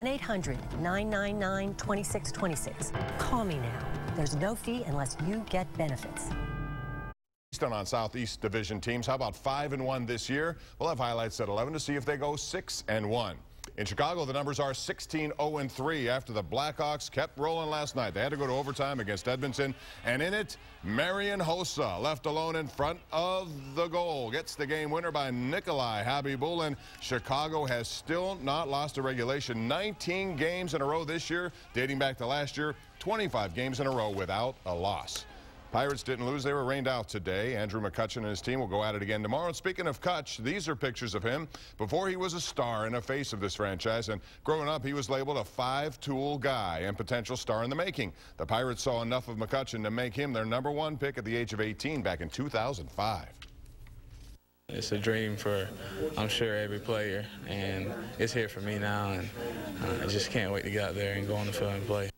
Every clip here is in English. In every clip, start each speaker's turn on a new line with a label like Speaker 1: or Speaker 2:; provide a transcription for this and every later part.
Speaker 1: 1-800-999-2626. Call me now. There's no fee unless you get benefits.
Speaker 2: On Southeast Division teams, how about 5-1 this year? We'll have highlights at 11 to see if they go 6-1. In Chicago, the numbers are 16-0-3 after the Blackhawks kept rolling last night. They had to go to overtime against Edmonton, and in it, Marian Hossa, left alone in front of the goal, gets the game winner by Nikolai Habibulin. Chicago has still not lost a regulation. 19 games in a row this year, dating back to last year, 25 games in a row without a loss. Pirates didn't lose. They were rained out today. Andrew McCutchen and his team will go at it again tomorrow. And speaking of Kutch, these are pictures of him before he was a star and a face of this franchise. And growing up, he was labeled a five-tool guy and potential star in the making. The Pirates saw enough of McCutchen to make him their #1 pick at the age of 18 back in 2005.
Speaker 3: It's a dream for, I'm sure, every player. And it's here for me now. And I just can't wait to get out there and go on the field and play.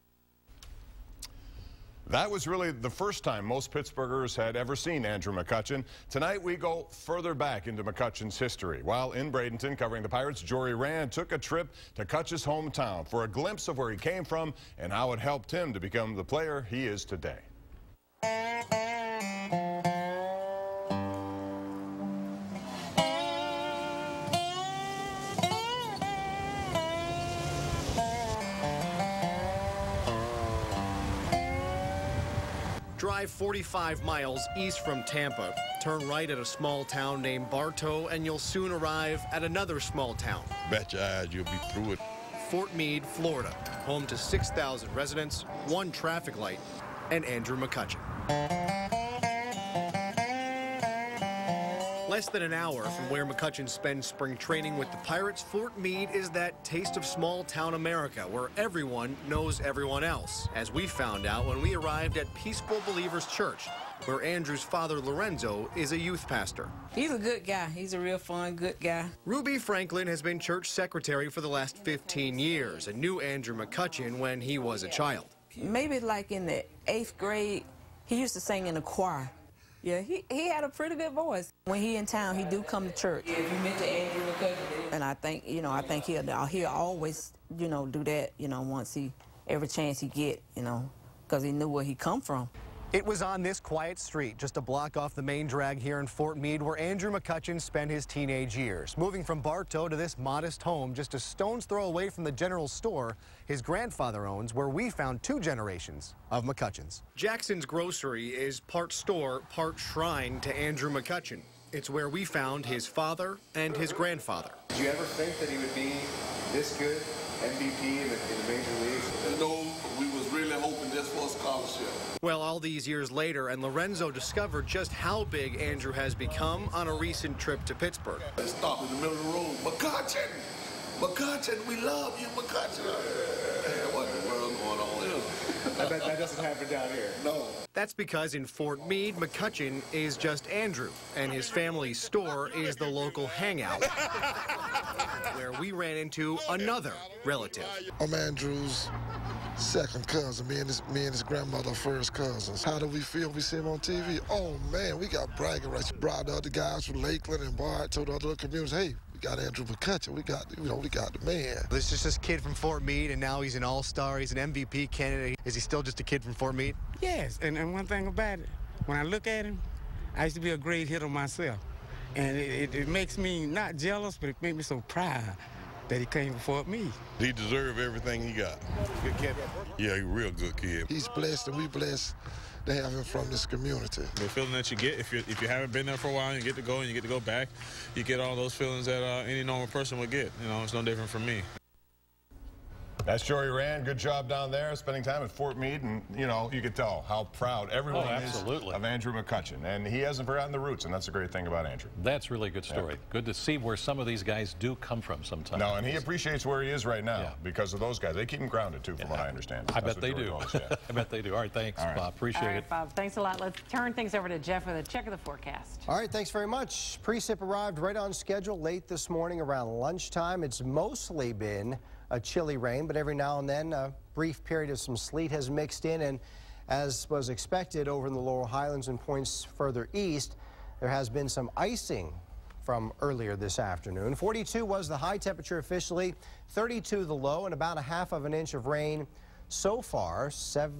Speaker 2: That was really the first time most Pittsburghers had ever seen Andrew McCutchen. Tonight, we go further back into McCutchen's history. While in Bradenton covering the Pirates, Jory Rand took a trip to Kutch's hometown for a glimpse of where he came from and how it helped him to become the player he is today.
Speaker 4: Drive 45 miles east from Tampa, turn right at a small town named Bartow, and you'll soon arrive at another small town.
Speaker 5: Bet your eyes you'll be through it.
Speaker 4: Fort Meade, Florida, home to 6,000 residents, 1 traffic light, and Andrew McCutchen. Less than an hour from where McCutchen spends spring training with the Pirates, Fort Meade is that taste of small-town America where everyone knows everyone else, as we found out when we arrived at Peaceful Believers Church, where Andrew's father, Lorenzo, is a youth pastor.
Speaker 6: He's a good guy. He's a real fun, good guy.
Speaker 4: Ruby Franklin has been church secretary for the last 15 years and knew Andrew McCutchen when he was a child.
Speaker 6: Maybe like in the 8th grade, he used to sing in the choir. Yeah, he had a pretty good voice. When he in town, he do come to church. If you met Andrew McCutchen. And I think, he'll always, do that, every chance he get, because he knew where he come from.
Speaker 4: It was on this quiet street, just a block off the main drag here in Fort Meade, where Andrew McCutchen spent his teenage years. Moving from Bartow to this modest home, just a stone's throw away from the general store his grandfather owns, where we found 2 generations of McCutchens. Jackson's Grocery is part store, part shrine to Andrew McCutchen. It's where we found his father and his grandfather. Did you ever think that he would be this good, MVP in the major leagues?
Speaker 5: No, we was really hoping just for a scholarship.
Speaker 4: Well, all these years later, and Lorenzo discovered just how big Andrew has become on a recent trip to Pittsburgh.
Speaker 5: They stopped in the middle of the road. McCutchen! McCutchen, we love you, McCutchen. Man, what in the world going on here?
Speaker 4: I bet that doesn't happen down here.
Speaker 5: No.
Speaker 4: That's because in Fort Meade, McCutchen is just Andrew, and his family's store is the local hangout, where we ran into another relative.
Speaker 5: I'm Andrew's second cousin. Me and his grandmother first cousins. How do we feel? We see him on TV. Oh man, we got bragging rights. Brought the other guys from Lakeland and Bart, told the other communities, hey, we got Andrew McCutchen. We got the man.
Speaker 4: This is just a kid from Fort Meade, and now he's an all-star. He's an MVP candidate. Is he still just a kid from Fort Meade?
Speaker 7: Yes, and one thing about it, when I look at him, I used to be a great hitter myself. And it makes me not jealous, but it makes me so proud that he came from Fort Meade.
Speaker 5: He deserved everything he got.
Speaker 4: Good kid.
Speaker 5: Yeah, he's a real good kid. He's blessed, and we blessed to have him from this community.
Speaker 3: The feeling that you get if you haven't been there for a while and you get to go and you get to go back, you get all those feelings that any normal person would get. It's no different from me.
Speaker 2: That's Jory Rand. Good job down there, spending time at Fort Meade, and you could tell how proud everyone is of Andrew McCutchen, and he hasn't forgotten the roots, and that's a great thing about Andrew.
Speaker 8: That's really a good story. Yeah. Good to see where some of these guys do come from sometimes.
Speaker 2: No, and he appreciates where he is right now because of those guys. They keep him grounded too, from what I understand.
Speaker 8: I bet they do. I bet they do. All right, thanks, Bob. Appreciate it.
Speaker 9: Bob, thanks a lot. Let's turn things over to Jeff with a check of the forecast.
Speaker 10: All right, thanks very much. Precip arrived right on schedule late this morning around lunchtime. It's mostly been a chilly rain, but every now and then a brief period of some sleet has mixed in, and as was expected over in the Laurel Highlands and points further east, there has been some icing from earlier this afternoon. 42 was the high temperature officially, 32 the low, and about a half of an inch of rain so far.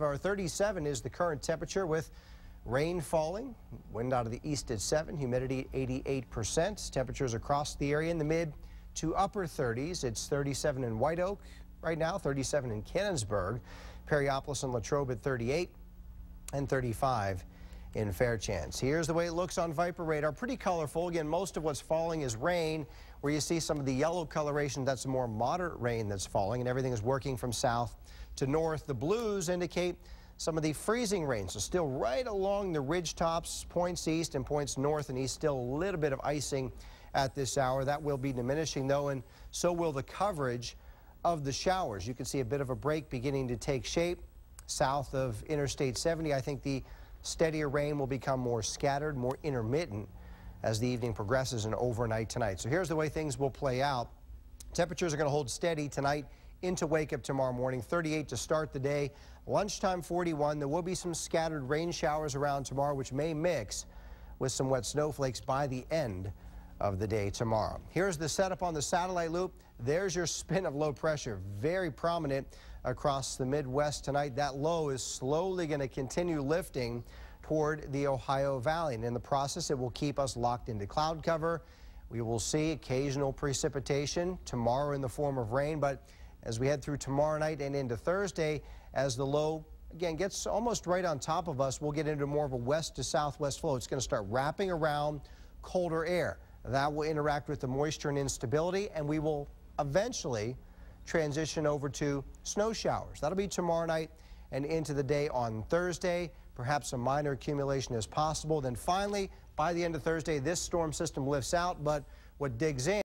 Speaker 10: 37 is the current temperature with rain falling. Wind out of the east at 7, humidity 88%. Temperatures across the area in the mid to upper 30s. It's 37 in White Oak right now, 37 in Cannonsburg, Perryopolis and Latrobe at 38, and 35 in Fairchance. Here's the way it looks on Viper radar. Pretty colorful. Again, most of what's falling is rain. Where you see some of the yellow coloration, that's more moderate rain that's falling, and everything is working from south to north. The blues indicate some of the freezing rain, so still right along the ridge tops, points east and points north and east. Still a little bit of icing at this hour. That will be diminishing, though, and so will the coverage of the showers. You can see a bit of a break beginning to take shape south of Interstate 70. I think the steadier rain will become more scattered, more intermittent as the evening progresses and overnight tonight. So here's the way things will play out. Temperatures are going to hold steady tonight into wake up tomorrow morning. 38 to start the day. Lunchtime 41. There will be some scattered rain showers around tomorrow, which may mix with some wet snowflakes by the end of the day tomorrow. Here's the setup on the satellite loop. There's your spin of low pressure, very prominent across the Midwest tonight. That low is slowly going to continue lifting toward the Ohio Valley, and in the process it will keep us locked into cloud cover. We will see occasional precipitation tomorrow in the form of rain, but as we head through tomorrow night and into Thursday, as the low again gets almost right on top of us, we'll get into more of a west to southwest flow. It's going to start wrapping around colder air. That will interact with the moisture and instability, and we will eventually transition over to snow showers. That'll be tomorrow night and into the day on Thursday. Perhaps some minor accumulation is possible. Then finally, by the end of Thursday, this storm system lifts out, but what digs in